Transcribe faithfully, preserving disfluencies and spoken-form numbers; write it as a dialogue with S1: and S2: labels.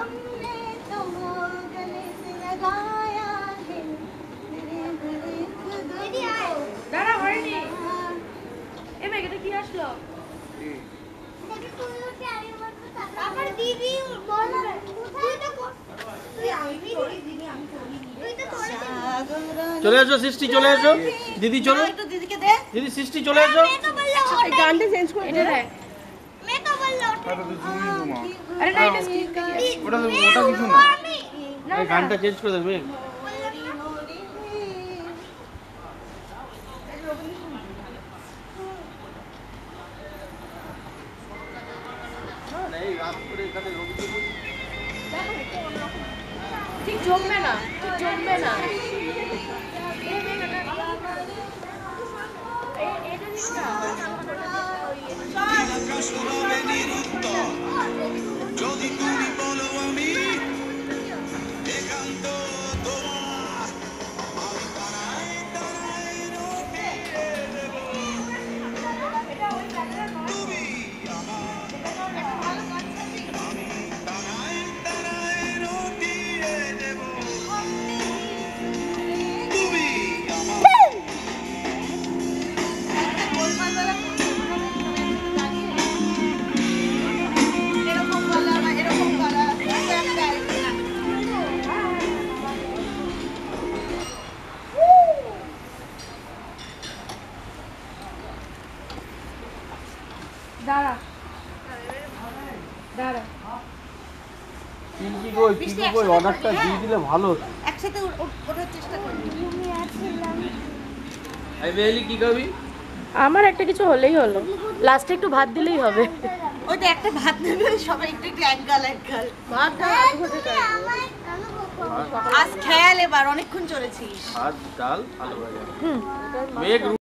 S1: हमने तो गले से लगाया है मेरे गले दीदी आए
S2: দাঁড়া হয়নি এ মেঘ এটা কি আসলো
S1: দেখি তুই ওকে আরে মত তারপর দিদি বল তুই তো তুই আমি দিদি আমি তুই তো
S3: চলে আসো সৃষ্টি চলে আসো দিদি চলো
S1: একটু দিদিকে দে
S3: দিদি সৃষ্টি চলে আসো
S2: এই গানটা চেঞ্জ করে এটা দেখ
S1: मैं तो बोल रहा
S2: আরে না এটা স্কিপ করি
S4: ওটা ওটা কিছু না
S3: এই গানটা চেঞ্জ করে দেবে
S2: ঠিক জমবে না ঠিক জমবে না এটা দিস না
S5: যদি তুমি বলো আমি একান্ত তোমার আমি তারাই তারাই রটিয়ে দেব তুমি আমার আমি তারাই তারাই রটিয়ে দেব তুমি আমার
S2: দাঁড়া দাঁড়া
S3: পিঙ্কি কই পিঙ্কি কই অর্ডারটা দিয়ে দিলে ভালো হতো
S1: একসাথে ওঠার চেষ্টা করবি আমি আছিলাম
S3: এই বেলি কি খাবি
S2: আমার একটা কিছু হলেই হলো লাস্টে একটু ভাত দিলেই হবে
S1: ওইটা একটা ভাত দেবে সবাই একটু একটু এক গাল এক গাল ভাত আজ খেয়াল এবার অনেকক্ষণ চলেছিস
S3: ভাত ডাল আলু ভাজা মেঘ